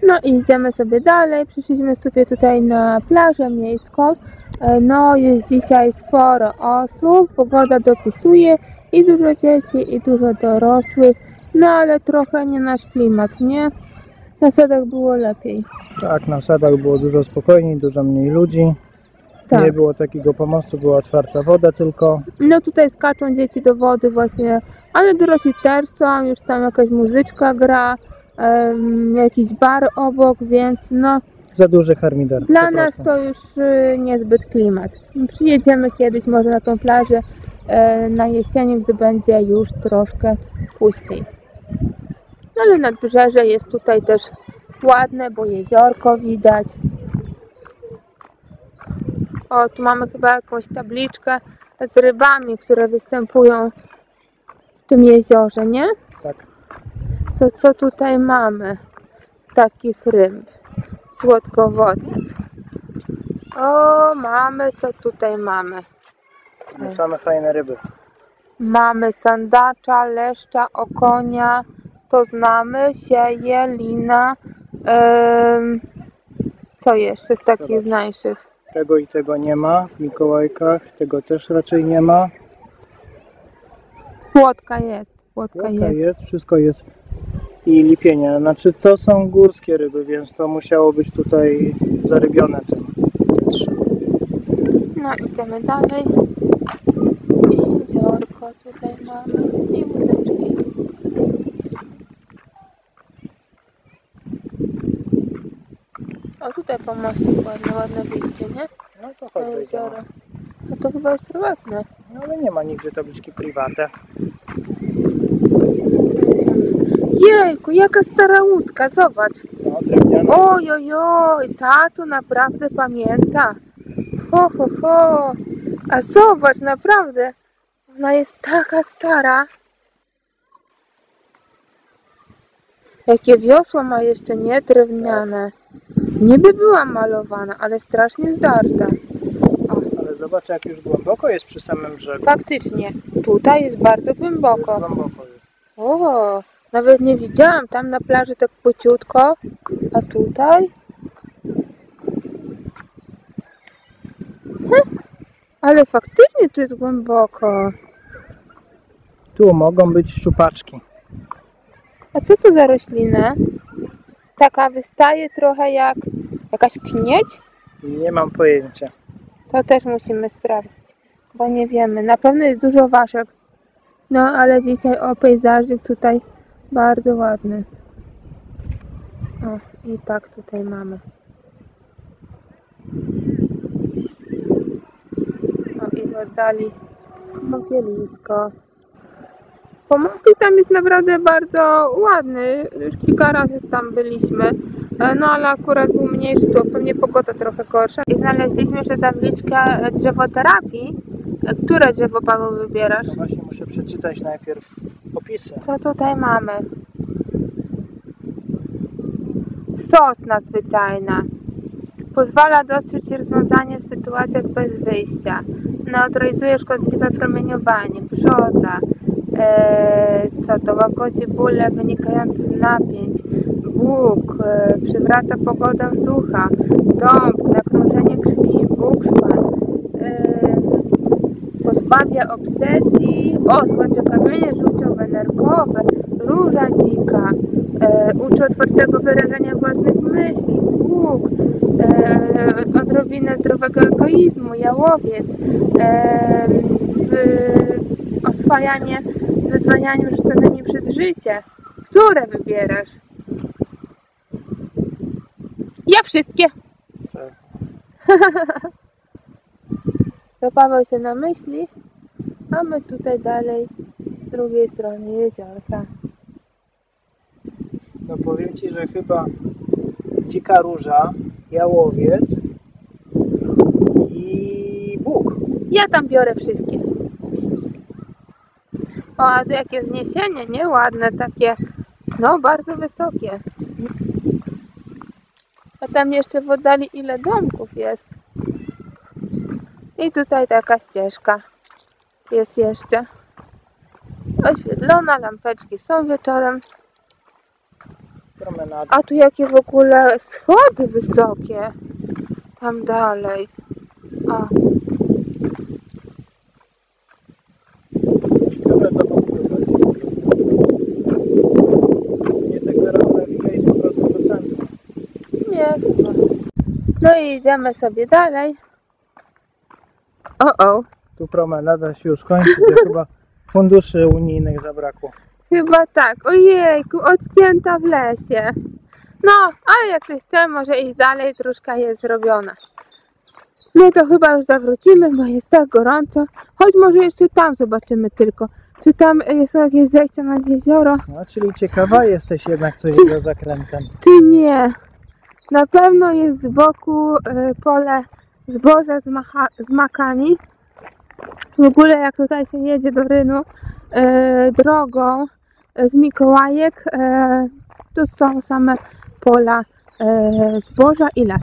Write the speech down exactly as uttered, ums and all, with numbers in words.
No i idziemy sobie dalej. Przyszliśmy sobie tutaj na plażę miejską. No jest dzisiaj sporo osób, pogoda dopisuje i dużo dzieci i dużo dorosłych. No ale trochę nie nasz klimat, nie? Na sadach było lepiej. Tak, na sadach było dużo spokojniej, dużo mniej ludzi. Tak. Nie było takiego pomostu, była otwarta woda tylko. No tutaj skaczą dzieci do wody właśnie, ale dorośli też są, już tam jakaś muzyczka gra, um, jakiś bar obok, więc no... Za duży harmider. Dla nas to już y, niezbyt klimat. Przyjedziemy kiedyś może na tą plażę y, na jesieni, gdy będzie już troszkę puściej. Ale nadbrzeże jest tutaj też ładne, bo jeziorko widać. O, tu mamy chyba jakąś tabliczkę z rybami, które występują w tym jeziorze, nie? Tak. To co tutaj mamy z takich ryb słodkowodnych? O, mamy, co tutaj mamy? Same fajne ryby. Mamy sandacza, leszcza, okonia, to znamy, sieje, lina. Ym, co jeszcze z takich znańszych? Tego i tego nie ma w Mikołajkach, tego też raczej nie ma. Płotka jest, płotka, Płotka jest. jest, wszystko jest. I lipienie, znaczy to są górskie ryby, więc to musiało być tutaj zarybione tym. No idziemy dalej. Jeziorko tutaj mamy i łódeczki. O, tutaj po mostek ładne, ładne wyjście, nie? No to chodź, jezioro. A to chyba jest prywatne. No ale nie ma nigdzie tabliczki prywatne. Jejku, jaka stara łódka, zobacz. No, drewniane. Oj, oj, oj, tato naprawdę pamięta. Ho, ho, ho. A zobacz, naprawdę, ona jest taka stara. Jakie wiosła ma jeszcze, nie? Drewniane. Niby była malowana, ale strasznie zdarta. O. Ale zobacz, jak już głęboko jest przy samym brzegu. Faktycznie, tutaj jest bardzo głęboko. Głęboko jest. O, nawet nie widziałam tam na plaży tak płyciutko, a tutaj? Hm, ale faktycznie tu jest głęboko. Tu mogą być szczupaczki. A co to za roślina? Taka wystaje trochę jak jakaś knieć? Nie mam pojęcia. To też musimy sprawdzić, bo nie wiemy. Na pewno jest dużo ważek. No ale dzisiaj o pejzażyk tutaj bardzo ładny. O, i tak tutaj mamy. O, i w oddali mogielisko. Pomocy tam jest naprawdę bardzo ładny. Już kilka razy tam byliśmy. No ale akurat był mniejszy, to pewnie pogoda trochę gorsza. I znaleźliśmy jeszcze tabliczkę drzewoterapii. Które drzewo, Paweł, wybierasz? No właśnie muszę przeczytać najpierw opisy. Co tutaj mamy? Sosna zwyczajna. Pozwala dostrzec rozwiązanie w sytuacjach bez wyjścia. Neutralizuje szkodliwe promieniowanie. Brzoza. Eee, co to? Łagodzi bóle wynikające z napięć. Bóg. E, przywraca pogodę ducha. Dąb. Nakrążenie krwi. Bukszpan. E, pozbawia obsesji. O, złącze kamienie żółciowe, nerkowe. Róża dzika. E, uczy otwartego wyrażenia własnych myśli. Bóg. E, odrobinę zdrowego egoizmu. Jałowiec. E, w, oswajanie z wyzwaniami rzuconymi przez życie. Które wybierasz? Ja wszystkie. Tak. To Paweł się namyśli, a my tutaj dalej z drugiej strony jeziorka. No powiem Ci, że chyba dzika róża, jałowiec i Bóg. Ja tam biorę wszystkie. O, a tu jakie wzniesienie, nie? Ładne takie, no bardzo wysokie. A tam jeszcze w oddali ile domków jest. I tutaj taka ścieżka jest jeszcze. Oświetlona, lampeczki są wieczorem. promenady. A tu jakie w ogóle schody wysokie. Tam dalej. O. Ciekawe do pobudować. Nie tak zaraz zawija i z powrotem do centrum. Nie, chyba. No i idziemy sobie dalej. O, o. Tu promenada się już kończy, bo chyba funduszy unijnych zabrakło. Chyba tak. Ojejku, odcięta w lesie. No, ale jak ktoś chce, może iść dalej, dróżka jest zrobiona. My to chyba już zawrócimy, bo jest tak gorąco. Choć może jeszcze tam zobaczymy tylko. Czy tam są jakieś zejścia nad jezioro? No, czyli ciekawa jesteś jednak, co jest za zakrętem. Czy nie? Na pewno jest z boku y, pole zboża z, macha, z makami. W ogóle jak tutaj się jedzie do Rynu y, drogą y, z Mikołajek, y, to są same pola y, zboża i las.